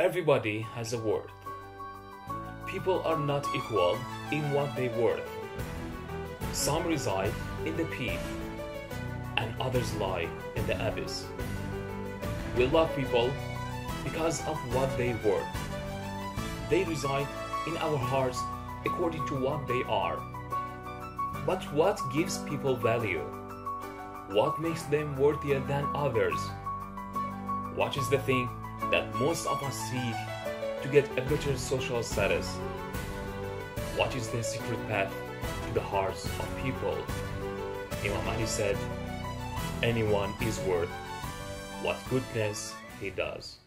Everybody has a worth. People are not equal in what they worth. Some reside in the pit, and others lie in the abyss. We love people because of what they worth. They reside in our hearts according to what they are. But what gives people value? What makes them worthier than others? What is the thing that most of us seek to get a better social status? What is the secret path to the hearts of people? Imam Ali said, anyone is worth what goodness he does.